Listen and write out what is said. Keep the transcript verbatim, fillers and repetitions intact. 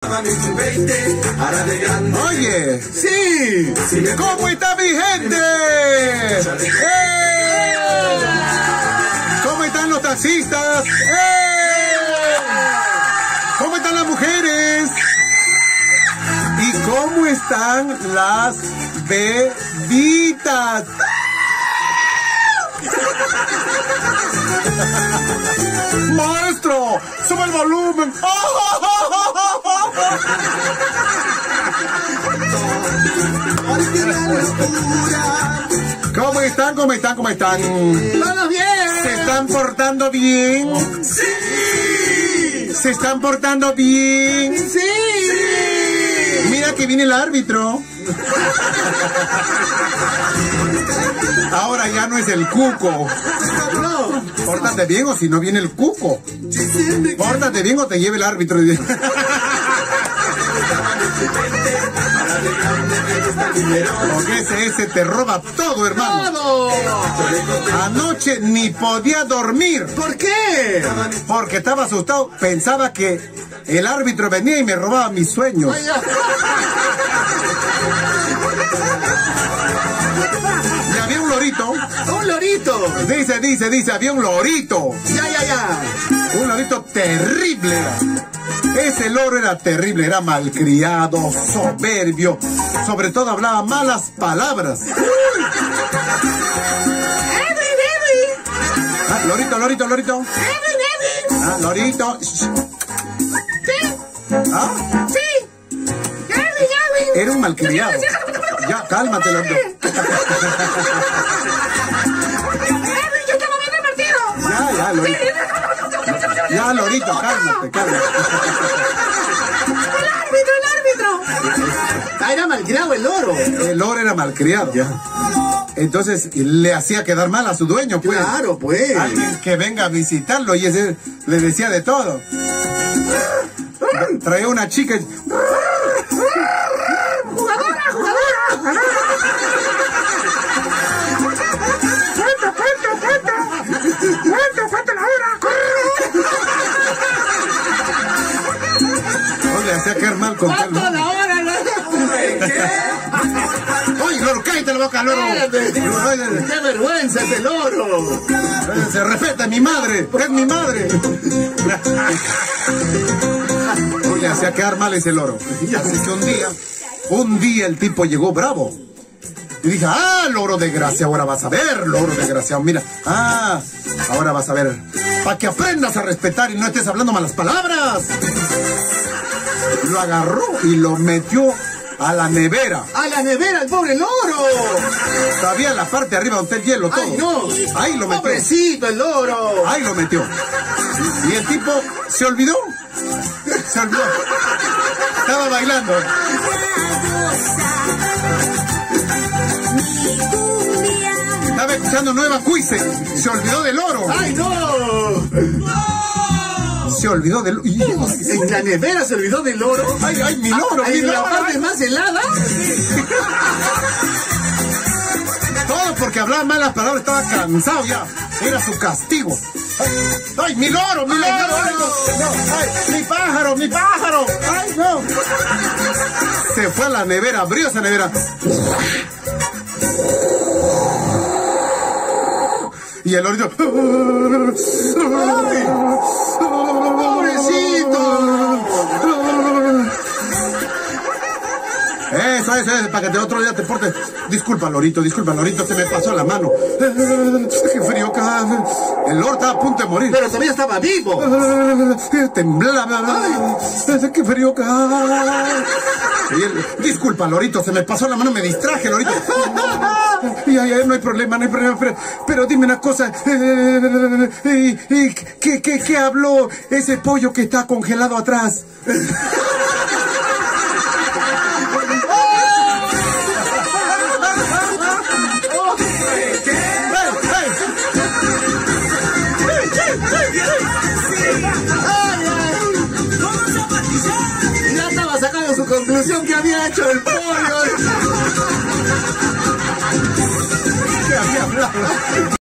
Oye, sí, ¿cómo está mi gente? ¡Eh! ¿Cómo están los taxistas? ¡Eh! ¿Cómo están las mujeres? ¿Y cómo están las bebitas? ¡Maestro! ¡Sube el volumen! ¿Cómo están? ¿Cómo están? ¿Cómo están? ¡Todos bien! ¿Se están portando bien? ¡Sí! ¿Se están portando bien? ¡Sí! ¡Sí! Mira que viene el árbitro. Ahora ya no es el cuco. No. Pórtate bien o si no viene el cuco. Pórtate bien o te lleve el árbitro. Porque ese, ese te roba todo, hermano. ¡Todo! Anoche ni podía dormir. ¿Por qué? Porque estaba asustado. Pensaba que el árbitro venía y me robaba mis sueños. Ay, ya. Y había un lorito. ¡Un lorito! Dice, dice, dice, había un lorito. Ya, ya, ya. Un lorito terrible era. Ese loro era terrible, era malcriado, soberbio. Sobre todo hablaba malas palabras. Ah, lorito, lorito, lorito. Ah, lorito. Sí. ¿Ah? Sí. Era un malcriado. Ya, cálmate, lorito. Yo estaba viendo el partido. Ya, ya, lorito. Ya, lorito, cálmate, cálmate. El árbitro, el árbitro. Ah, era malcriado el loro. El loro era malcriado. Ya. Entonces le hacía quedar mal a su dueño, pues. Claro, pues. Alguien que venga a visitarlo y ese le decía de todo. Traía una chica. Jugadora, jugadora. Cuenta, cuenta, cuenta. Cuenta, cuenta la hora. No le hacía quedar mal con tal. ¿Cuánto la hora, loro? ¿Qué? ¡Oye, loro, cállate la boca, loro! ¡Qué vergüenza ese loro! Se respeta, es mi madre, es mi madre. Oye, hacía quedar mal ese loro. Así que un día, un día el tipo llegó bravo. Y dije, ah, loro desgraciado, ahora vas a ver, loro desgraciado, mira. Ah, ahora vas a ver. Para que aprendas a respetar y no estés hablando malas palabras. Lo agarró y lo metió a la nevera. ¡A la nevera, el pobre loro! Todavía la parte de arriba donde está el hielo, todo. ¡Ay, no! Ahí lo metió. ¡Pobrecito el loro! Ahí lo metió. Y el tipo se olvidó. Se olvidó. Estaba bailando. Estaba escuchando Nueva Cuise. Se olvidó del oro. ¡Ay, no! Se olvidó del oro. ¿En la nevera se olvidó del loro? ¡Ay, ay, mi loro! ¿En mi la loro! parte más helada? Todo porque hablaba malas palabras, estaba cansado ya. Era su castigo. ¡Ay, ay mi loro, mi Ay, loro! no, Ay, no. no, ay, mi pájaro, mi pájaro! ¡Ay, no! Se fue a la nevera, abrió esa nevera. Y el lorito. ¡Ay! ¡Pobrecito! Eso, eso, eso, para que de otro día te portes. Disculpa, lorito, disculpa, lorito, se me pasó la mano. Qué frío acá. El loro estaba a punto de morir. Pero todavía estaba vivo. Temblaba. Ay, qué frío acá. Y él, disculpa, lorito, se me pasó la mano, me distraje, lorito. Y ay, ay, no hay problema, no hay problema, pero, pero dime una cosa. Eh, eh, eh, ¿qué, qué, ¿Qué habló ese pollo que está congelado atrás? Ya estaba sacando su conclusión que había hecho el pollo.